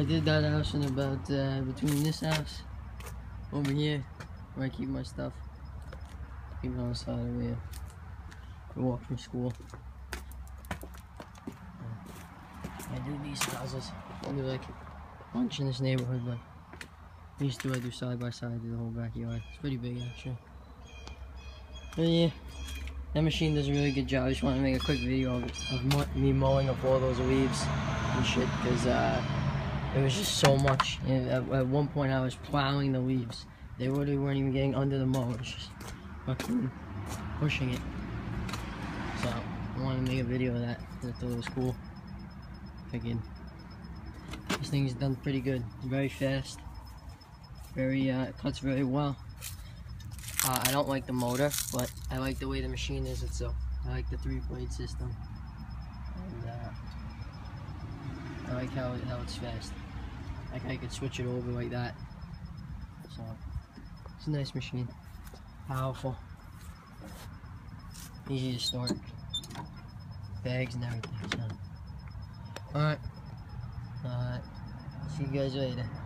did that house in about between this house over here where I keep my stuff. Keep it on the side over here. I walk from school. I do these houses. I do like a bunch in this neighborhood, but these two I do side by side to the whole backyard. It's pretty big actually. But yeah, that machine does a really good job. I just want to make a quick video of me mowing up all those leaves and shit, because it was just so much. At one point I was plowing the leaves. They really weren't even getting under the mower. It was just fucking pushing it. So I wanted to make a video of that. I thought it was cool. Figured this thing is done pretty good. It's very fast. It cuts very well. I don't like the motor, but I like the way the machine is itself. I like the 3-blade system, and I like how it's fast. Like I could switch it over like that. So it's a nice machine, powerful, easy to start, bags and everything. So, all right, see you guys later.